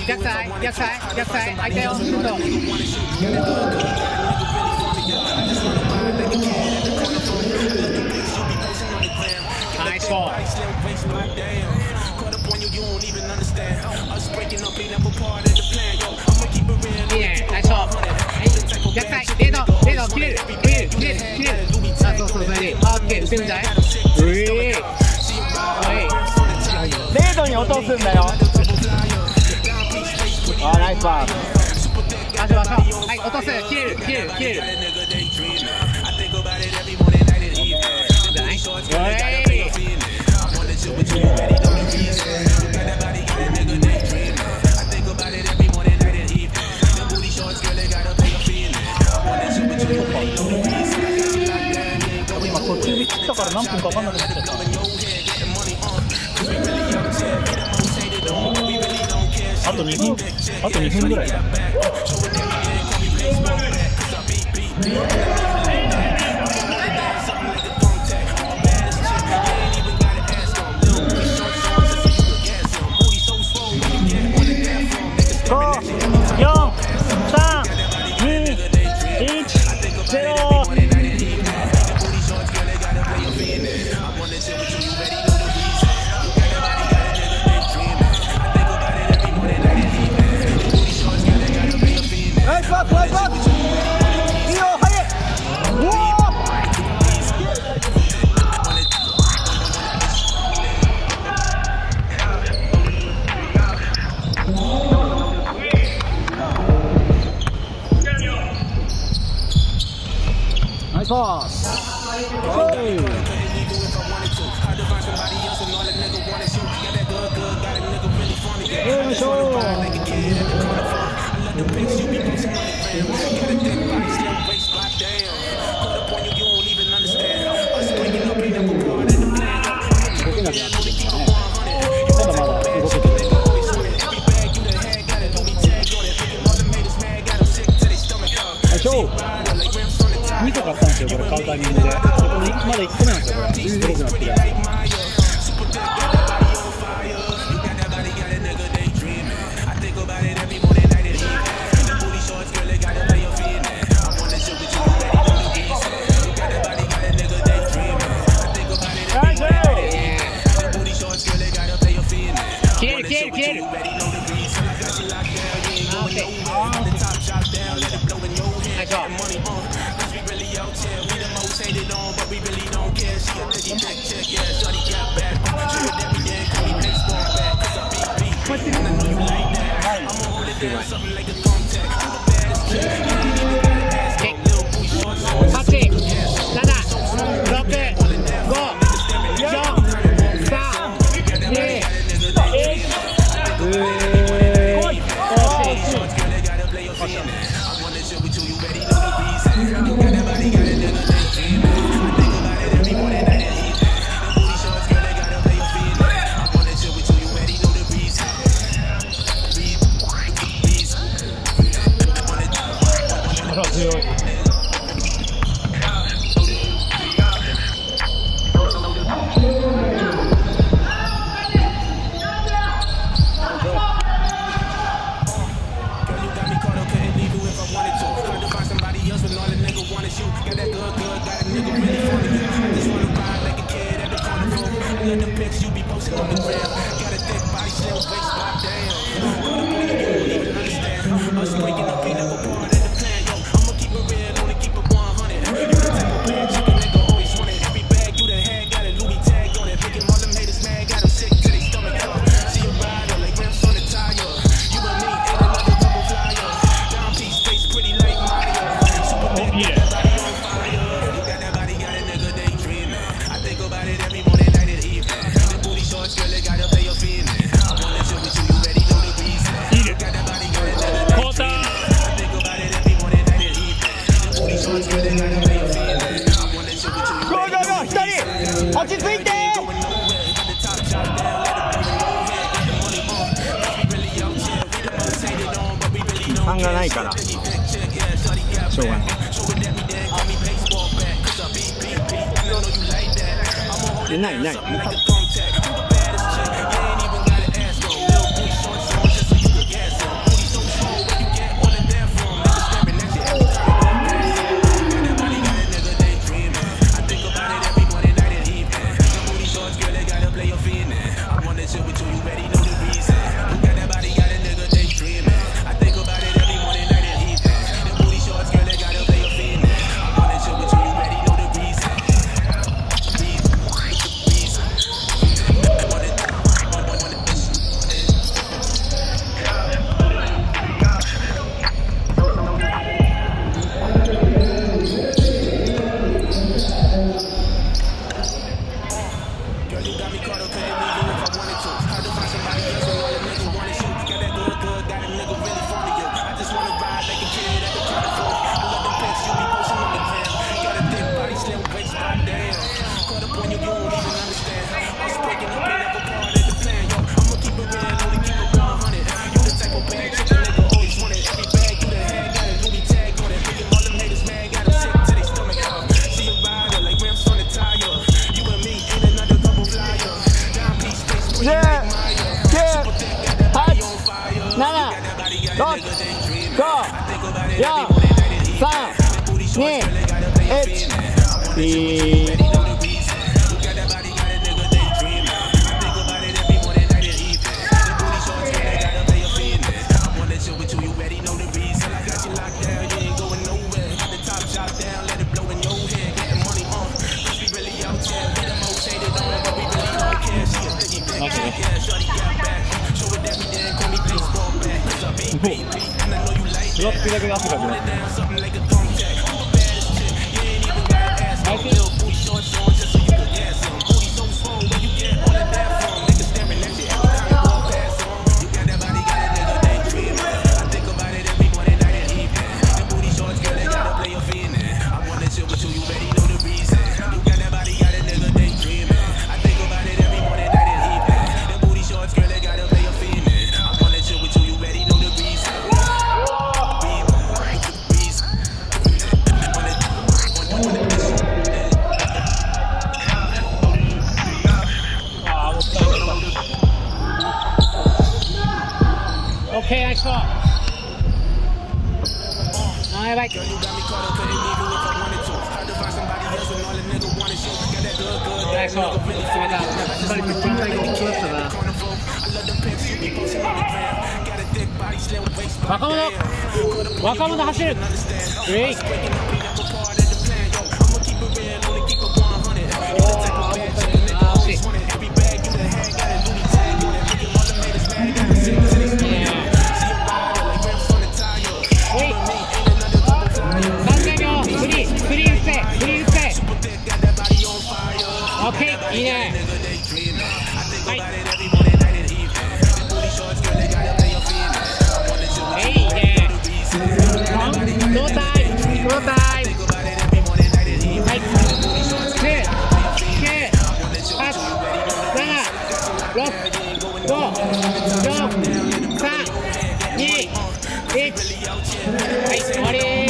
逆サイ逆サイ逆サイ空いたよ。ナイスボール。いいね、ナイスボール。逆サイレード切れるあ、そうそう、それでいい。オッケー、打てるんじゃない？ レードに落とすんだよ。あ、ナイスパス。 はい、落とす。切れる。 今途中で切ったから何分か分かんなくなっちゃった。あと2分ぐらいだ。5、4、3、2、1、0。ナイスパス。よいしょ。2個買ったんですよ、これ買うタイミングで。まだ1個目なんですよ、これ。すごくなってる。 切れる。 落ち着いて。勘がないからしょうがない。ない。 座ってるだけで汗かくな。 Okay, nice ball. Oh, I like it. Nice ball. 若者走る。えい。オッケー、いいね。はい。いいね。胴体。はい。9、8、7、6、5、4、3、2、1。はい、終わり。